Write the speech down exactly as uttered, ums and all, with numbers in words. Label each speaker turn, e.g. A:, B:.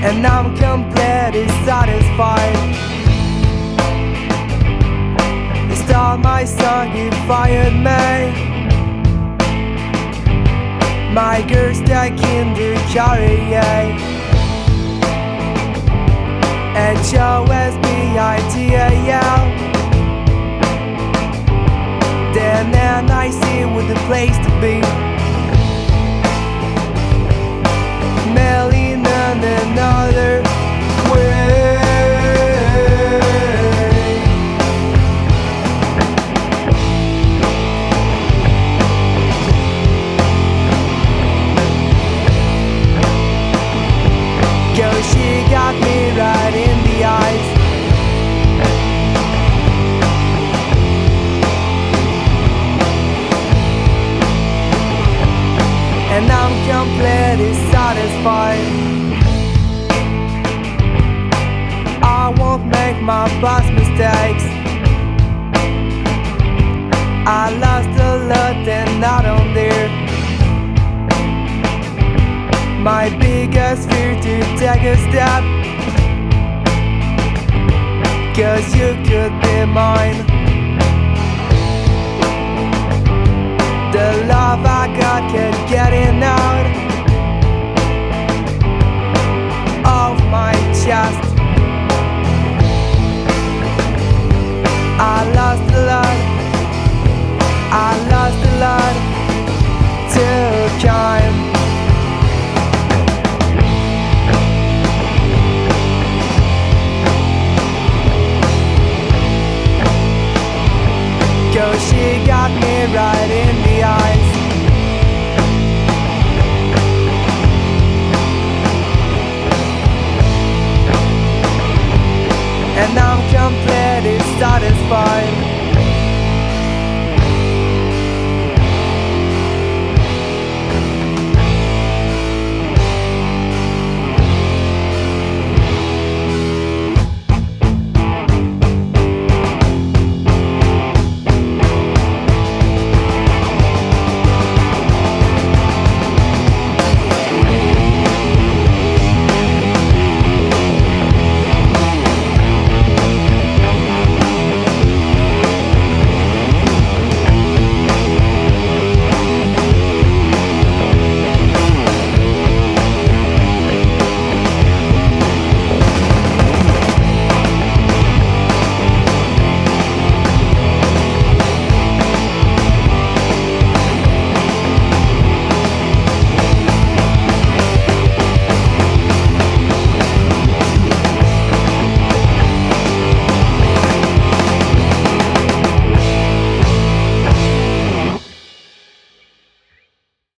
A: and I'm completely satisfied. You stole my song, you fired me. My girl's stuck in the career H O S B I T A L. Then and I see with the place to be. Emile in another way. Girl, she got me right in the eyes. And I'm completely satisfied. I won't make my past mistakes. I lost a lot and I don't dare. My biggest fear to take a step, 'cause you could be mine. The love I got kept getting out of my chest. I lost a lot, I lost a lot to time. Girl, she got me right in the eyes. And I'm completely satisfied.